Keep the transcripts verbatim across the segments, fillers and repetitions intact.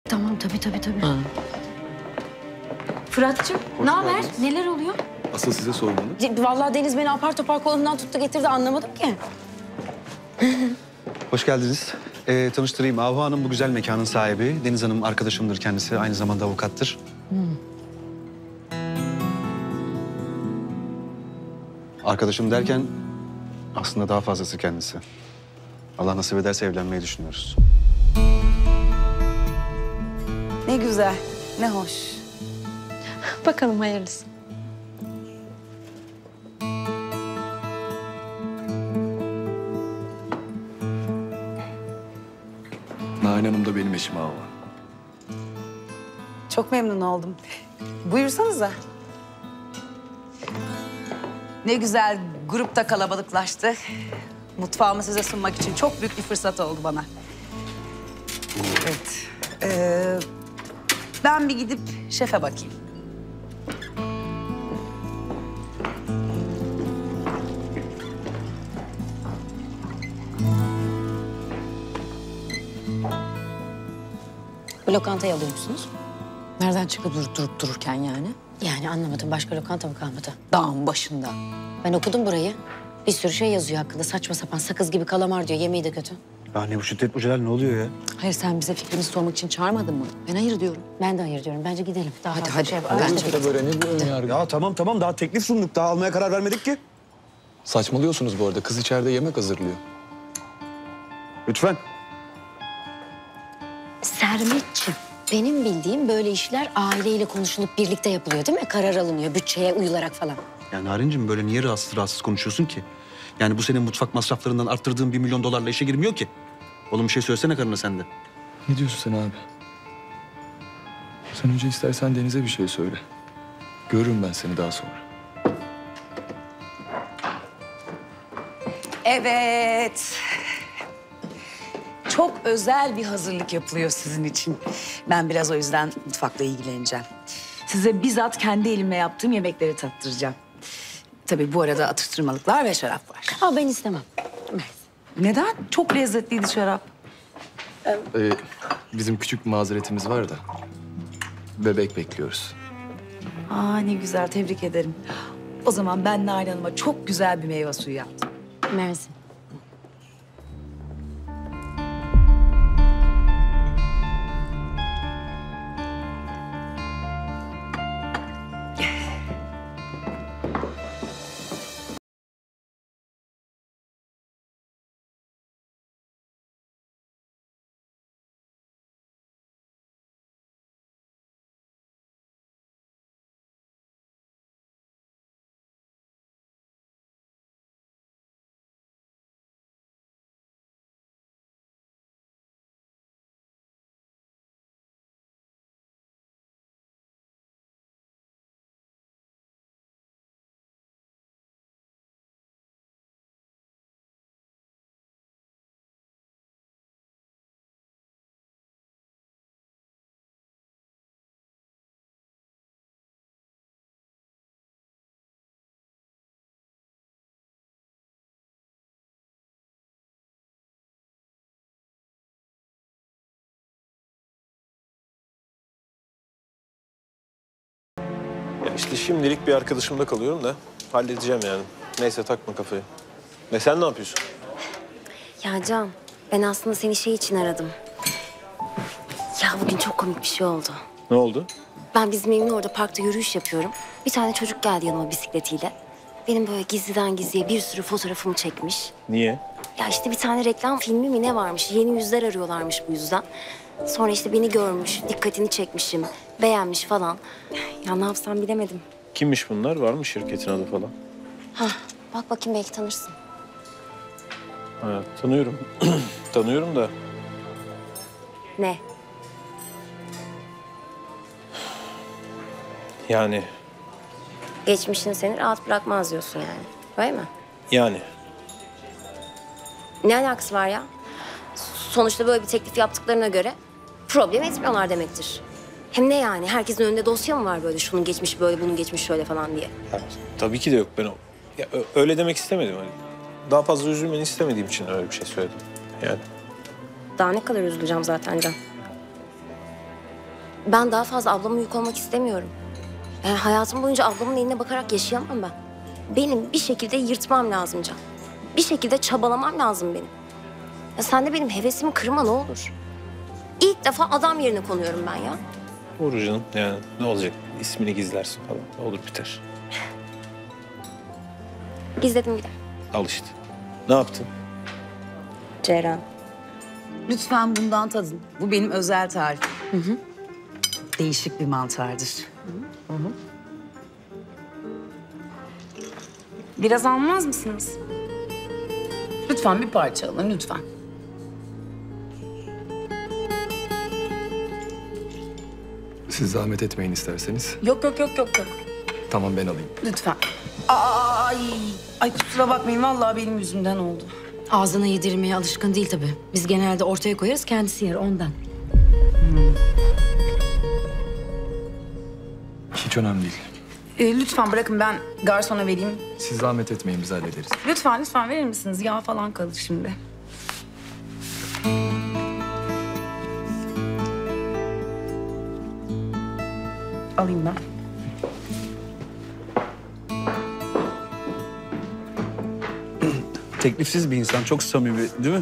Tamam tabii tabii tabii. Ha. Fırat'cığım ne haber? Neler oluyor? Asıl size sormalı. Vallahi Deniz beni apar topar kolumdan tuttu getirdi anlamadım ki. Hoş geldiniz. Ee, tanıştırayım. Ahu Hanım bu güzel mekanın sahibi. Deniz Hanım arkadaşımdır kendisi. Aynı zamanda avukattır. Hmm. Arkadaşım derken aslında daha fazlası kendisi. Allah nasip ederse evlenmeyi düşünüyoruz. Ne güzel, ne hoş. Bakalım hayırlısı. Nalan Hanım da benim eşim Ahu. Çok memnun oldum. Buyursanıza. Ne güzel, grupta kalabalıklaştı. Mutfağımı size sunmak için çok büyük bir fırsat oldu bana. Evet. Ee, ben bir gidip şefe bakayım. Bu lokantayı alıyor musunuz? Nereden çıktı durup durup dururken yani? Yani anlamadım. Başka lokanta mı kalmadı? Dağın başında. Ben okudum burayı. Bir sürü şey yazıyor hakkında. Saçma sapan sakız gibi kalamar diyor. Yemeği de kötü. Ya ne bu şiddet, bu Celal, ne oluyor ya? Hayır, sen bize fikrimizi sormak için çağırmadın mı? Ben hayır diyorum. Ben de hayır diyorum. Bence gidelim. Daha Hadi, fazla hadi. şey var. Bence Bence de de. Böyle ne bu ön yargı? Ya tamam tamam, daha teklif sunduk. Daha almaya karar vermedik ki. Saçmalıyorsunuz bu arada. Kız içeride yemek hazırlıyor. Lütfen. Sermetciğim, benim bildiğim böyle işler aileyle konuşulup birlikte yapılıyor değil mi? Karar alınıyor bütçeye uyularak falan. Ya Narinciğim, böyle niye rahatsız rahatsız konuşuyorsun ki? Yani bu senin mutfak masraflarından arttırdığın bir milyon dolarla işe girmiyor ki. Oğlum bir şey söylesene karına sen de. Ne diyorsun sen abi? Sen önce istersen Deniz'e bir şey söyle. Görürüm ben seni daha sonra. Evet. Çok özel bir hazırlık yapılıyor sizin için. Ben biraz o yüzden mutfakla ilgileneceğim. Size bizzat kendi elimle yaptığım yemekleri tattıracağım. Tabii bu arada atıştırmalıklar ve şarap var. Aa, ben istemem. Neden? Çok lezzetliydi şarap. Ee, bizim küçük bir mazeretimiz var da. Bebek bekliyoruz. Aa, ne güzel, tebrik ederim. O zaman ben Nalan Hanım'a çok güzel bir meyve suyu yaptım. Mersi. Ya işte şimdilik bir arkadaşımda kalıyorum da halledeceğim yani. Neyse takma kafayı. Ne sen ne yapıyorsun? Ya Can, ben aslında seni şey için aradım. Ya bugün çok komik bir şey oldu. Ne oldu? Ben bizim evin orada parkta yürüyüş yapıyorum. Bir tane çocuk geldi yanıma bisikletiyle. Benim böyle gizliden gizliye bir sürü fotoğrafımı çekmiş. Niye? Ya işte bir tane reklam filmi mi ne varmış? Yeni yüzler arıyorlarmış bu yüzden. Sonra işte beni görmüş, dikkatini çekmişim, beğenmiş falan. Ya ne yapsam bilemedim. Kimmiş bunlar? Var mı şirketin adı falan? Hah, bak bakayım belki tanırsın. Ha, tanıyorum. Tanıyorum da. Ne? Yani. Geçmişin seni rahat bırakmaz diyorsun yani. Öyle mi? Yani. Ne alakası var ya? Sonuçta böyle bir teklif yaptıklarına göre problem etmiyorlar demektir. Hem ne yani? Herkesin önünde dosya mı var böyle? Şunun geçmiş böyle, bunun geçmiş şöyle falan diye. Ya, tabii ki de yok. Ben o... ya, ö- öyle demek istemedim. Hani. Daha fazla üzülmeni istemediğim için öyle bir şey söyledim. Yani. Daha ne kadar üzüleceğim zaten Can. Ben daha fazla ablama yük olmak istemiyorum. Yani hayatım boyunca ablamın eline bakarak yaşayamam ben. Benim bir şekilde yırtmam lazım Can. Bir şekilde çabalamam lazım benim. Ya sen de benim hevesimi kırma ne olur. İlk defa adam yerine konuyorum ben ya. Doğru canım. Yani ne olacak? İsmini gizlersin falan. Olur biter. Gizledim bile. Al işte. Ne yaptın? Ceyran. Lütfen bundan tadın. Bu benim özel tarifim. Hı hı. Değişik bir mantardır. Hı hı. Biraz almaz mısınız? Lütfen bir parça alın, lütfen. Siz zahmet etmeyin isterseniz. Yok, yok, yok, yok, yok. Tamam ben alayım. Lütfen. Ay, ay kusura bakmayın. Vallahi benim yüzümden oldu. Ağzına yedirmeye alışkın değil tabii. Biz genelde ortaya koyarız, kendisi yer ondan. Hiç önemli değil. Ee, lütfen bırakın, ben garsona vereyim. Siz zahmet etmeyin, biz hallederiz. Lütfen, lütfen verir misiniz? Yağ falan kalır şimdi. Alayım ben. Teklifsiz bir insan, çok samimi değil mi?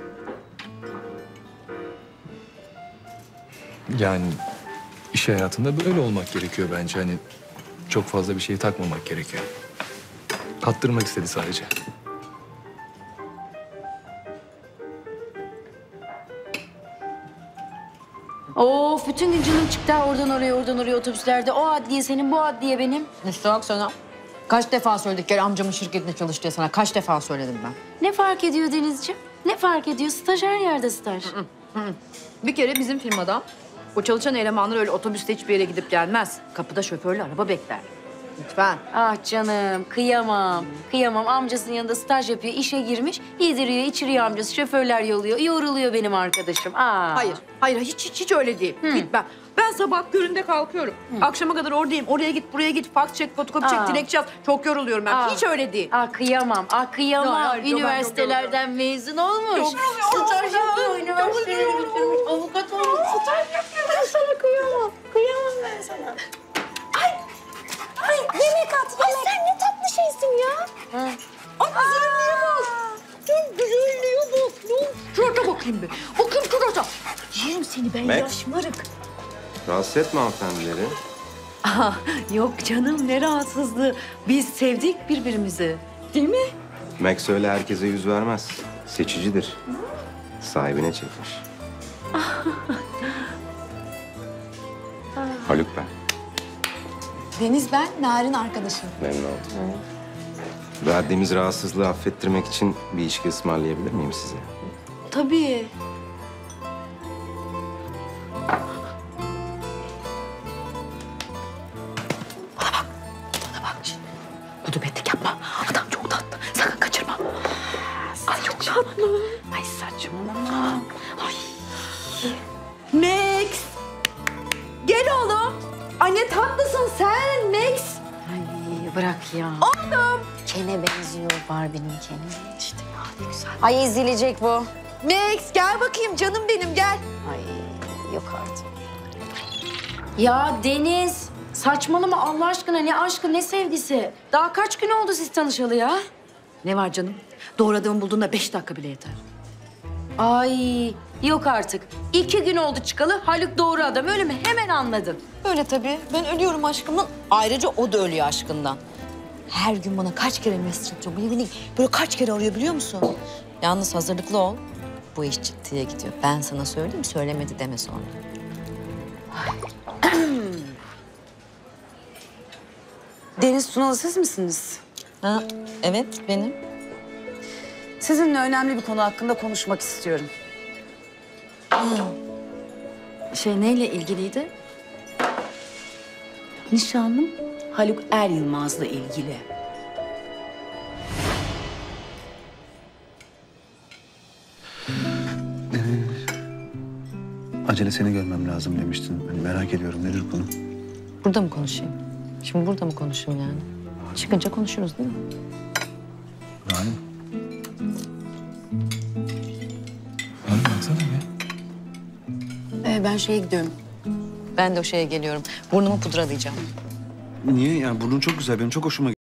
Yani iş hayatında böyle olmak gerekiyor bence. Hani çok fazla bir şeyi takmamak gerekiyor. Tattırmak istedi sadece. Of, bütün gün canım çıktı ha, oradan oraya, oradan oraya otobüslerde. O adliye senin, bu adliye benim. İşte bak sana. Kaç defa söyledik gel amcamın şirketine çalış diye sana. Kaç defa söyledim ben. Ne fark ediyor Denizciğim? Ne fark ediyor? Staj her yerde staj. Bir kere bizim firmada o çalışan elemanlar öyle otobüste hiçbir yere gidip gelmez. Kapıda şoförlü araba bekler. Lütfen. Ah canım, kıyamam. Kıyamam. Amcasının yanında staj yapıyor, işe girmiş. Yediriyor, içiriyor amcası. Şoförler yolluyor. Yoruluyor benim arkadaşım. Aa. Hayır, hayır hiç hiç, hiç öyle değil. Gitmem. Ben sabah köründe kalkıyorum. Akşama kadar oradayım. Oraya git, buraya git. Fax çek, fotokopi çek, Aa. dilekçe yaz. Çok yoruluyorum ben. Aa. Hiç öyle değil. Ah kıyamam, ah kıyamam. Ya, ya, yok, Üniversitelerden mezun olmuş. Staj yapıyor, üniversiteleri bitirmiş, avukat olmuş. Staj yapıyor, ben sana kıyamam. Kıyamam ben sana. Ay yemek at yemek. Ay sen ne tatlı şeysin ya. Ay güzelliğe bak. Tüm güzelliğe bak. Şurada bakayım bir. Bakayım şurada. Yerim seni ben Max. yaşmarık. Rahatsız etme hanımefendileri. Aha, yok canım ne rahatsızlığı. Biz sevdik birbirimizi. Değil mi? Max öyle herkese yüz vermez. Seçicidir. Sahibine çekmiş. Haluk ben. Deniz ben, Narin arkadaşım. Memnun oldum. Verdiğimiz rahatsızlığı affettirmek için bir içki ısmarlayabilir miyim size? Tabii. Gudubetlik yapma. Adam çok tatlı. Sakın kaçırma. Ay çok tatlı. Ay saçmalama. Ay. Max. Gel oğlum. Ay ne tatlısın sen Max. Ay bırak ya. Oğlum. Kene benziyor Barbie'nin kene. İşte ya ne güzel. Ay ezilecek bu. Max gel bakayım canım benim gel. Ay yok artık. Ya Deniz, saçmalama Allah aşkına, ne aşkı ne sevgisi. Daha kaç gün oldu siz tanışalı ya? Ne var canım? Doğru adamı bulduğunda beş dakika bile yeter. Ay yok artık. İki gün oldu çıkalı, Haluk doğru adam öyle mi? Hemen anladın. Öyle tabii. Ben ölüyorum aşkımdan. Ayrıca o da ölüyor aşkından. Her gün bana kaç kere mesaj atıyor. Beni, beni böyle kaç kere arıyor biliyor musun? Yalnız hazırlıklı ol. Bu iş ciddiye gidiyor. Ben sana söyleyeyim, söylemedi deme sonra. Deniz Tunalı siz misiniz? Ha, evet benim. Sizinle önemli bir konu hakkında konuşmak istiyorum. Şey neyle ilgiliydi? Nişanlım Haluk Er Yılmaz'la ilgili. Acele seni görmem lazım demiştin. Hani merak ediyorum nedir konu? Burada mı konuşayım? Şimdi burada mı konuşayım yani? Çıkınca konuşuruz değil mi? Yani Abi baksana be. Ee, ben şeye gidiyorum. Ben de o şeye geliyorum. Burnumu pudralayacağım. Niye? Yani burnun çok güzel. Benim çok hoşuma gitti.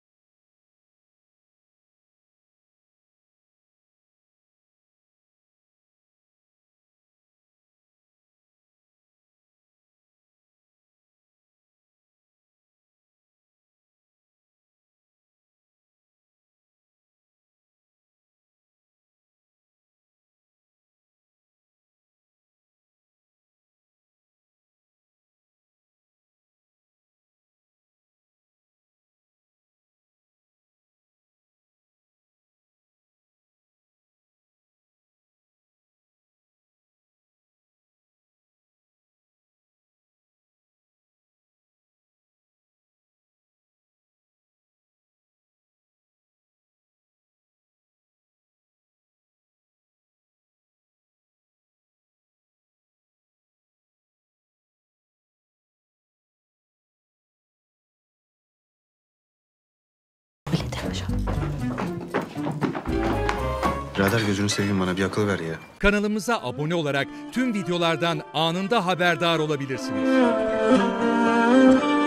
Birader gözünü seveyim bana bir akıl ver ya. Kanalımıza abone olarak tüm videolardan anında haberdar olabilirsiniz.